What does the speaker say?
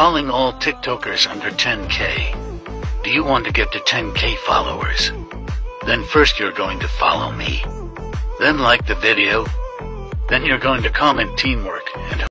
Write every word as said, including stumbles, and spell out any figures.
calling all TikTokers under ten K. Do you want to get to ten K followers? Then first you're going to follow me. Then like the video. Then you're going to comment teamwork and